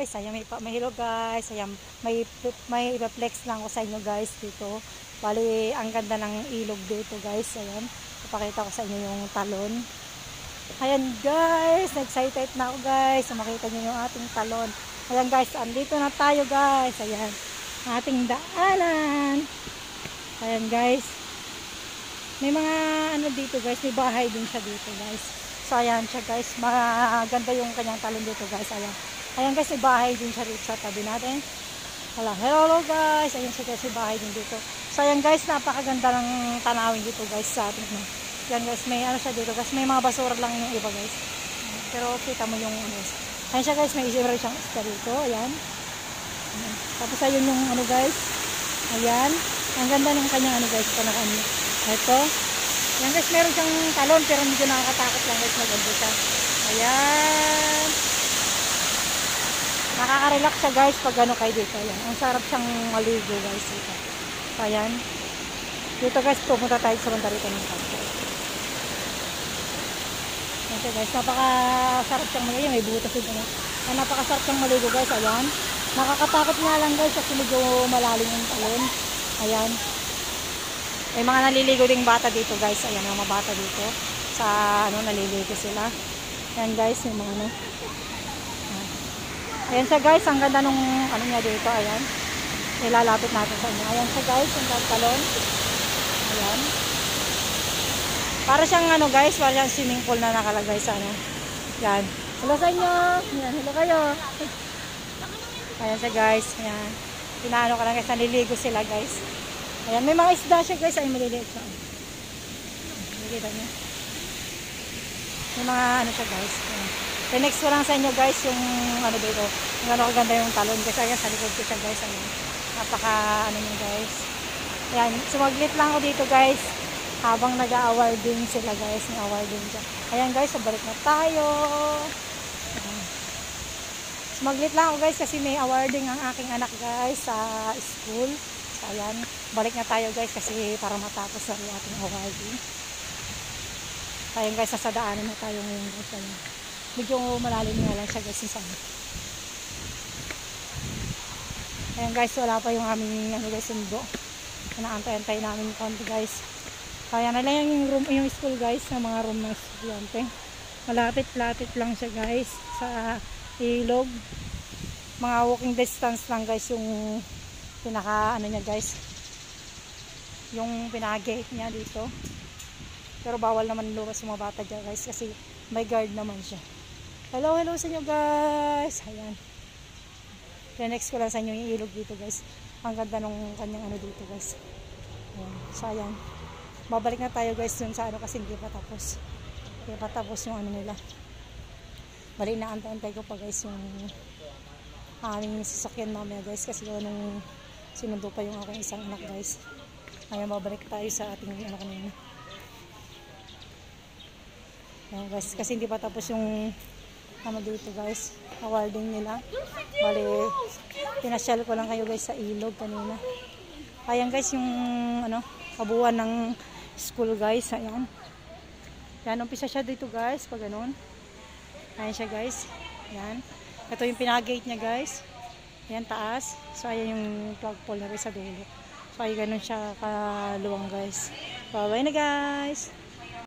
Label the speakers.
Speaker 1: guys. Ayan, may hello guys. Ayan, may reflex lang ko sa inyo guys dito. Bali, ang ganda ng ilog dito guys. Ayan, ipakita ko sa inyo yung talon. Ayan guys, excited na ako guys. Makita nyo yung ating talon. Ayan guys, andito na tayo guys. Ayan, ating daanan. Ayan guys. May mga ano dito guys, may bahay din siya dito guys. So ayan siya guys, maganda yung kanyang talon dito guys. Ayan guys, may bahay din siya dito sa tabi natin. Hello guys, ayan siya guys, may bahay din dito. So ayan guys, napakaganda ng tanawin dito guys sa atin. Ayan guys, may ano siya dito guys, may mga basura lang yung iba guys. Pero kita mo yung ano guys. Ayan siya guys, may isira siyang isda dito. Ayan. Tapos ayun yung ano guys. Ayan. Ang ganda ng kanyang ano guys, panakano. Ito. Ayan guys, meron siyang talon pero medyo nakakatakot lang guys, maganda siya. Ayan. Nakaka-relax siya guys pag ano kayo dito. Ayan. Ang sarap siyang maligo guys dito. So ayan. Dito guys, pumunta tayo sa banda rito ng kanto. Ayan siya guys, napaka-sarap siyang maligo. May butas dito na. Ayan, napaka-sarap siyang maligo guys. Ayan. Nakakatakot nga lang guys kasi medyo malalim yung talon. Ayan. May mga naliligo ding bata dito guys. Ayan, mga bata dito. Sa ano, naliligo sila. Ayan guys, yung mga ano. Ayan siya guys, ang ganda nung ano niya dito. Ayan. Ilalapit natin sa inyo. Ayan siya guys, yung talon. Ayan. Para siyang ano guys, para siyang swimming pool na nakalagay sa ano. Ayan. Hello sa inyo. Ayan, hello kayo. Ayan siya guys. Ayan. Pinaano ka lang guys, naliligo sila guys. Ayan, may mga isda siya guys. Ay, maliliit siya. Nakikita niyo. May mga ano siya guys. Ayan. Next ko lang sa inyo guys yung ano dito. Yung ano kaganda yung talon guys. Ayan, sa likod ko siya guys. Ayan. Napaka ano nyo guys. Ayan, sumaglit lang ako dito guys. Habang nag-awarding sila guys. Nag-awarding siya. Ayan guys, balik na tayo. Ayan. Sumaglit lang ako guys kasi may awarding ang aking anak guys sa school. Ayan, balik na tayo guys kasi para matapos na rin ating awarding. Ayan guys, nasa daanan na tayo ngayon guys. Ayan. Medyo malalim nga lang siya guys. Ayan guys, wala pa yung aming ano guys, sundo. Naantay-antay namin yung konti guys. Kaya na lang yung room, yung school guys, na mga room ng estudyante. Malapit-lapit lang siya guys sa ilog. Mga walking distance lang guys yung pinaka ano niya guys, yung pinaka-gate niya dito. Pero bawal naman luwas yung mga bata dyan guys kasi may guard naman siya. Hello sa inyo guys. Ayan, next ko lang sa inyo yung ilog dito guys. Ang ganda nung kanyang ano dito guys. Ayan. So ayan, babalik na tayo guys dun sa ano kasi hindi pa tapos. Hindi pa tapos yung ano nila. Balik na antay-antay ko pa guys yung aming sasakyan mamaya guys kasi nung sinundo pa yung aking isang anak guys. Ayan, babalik tayo sa ating ano kanina. Ayan guys, kasi hindi pa tapos yung ano dito guys, awarding nila. Bali, pinasyal ko lang kayo guys sa ilog kanina. Ayan guys, yung ano, kabuuan ng school guys. Ayan. Ayan, umpisa siya dito guys, pag ganun. Ayan siya guys. Ayan. Ito yung pinaka-gate niya guys. Ayan, taas. So, ayan yung flagpole na rin sa dulo. So, ayan, ganun siya kaluwang guys. Bye-bye na guys.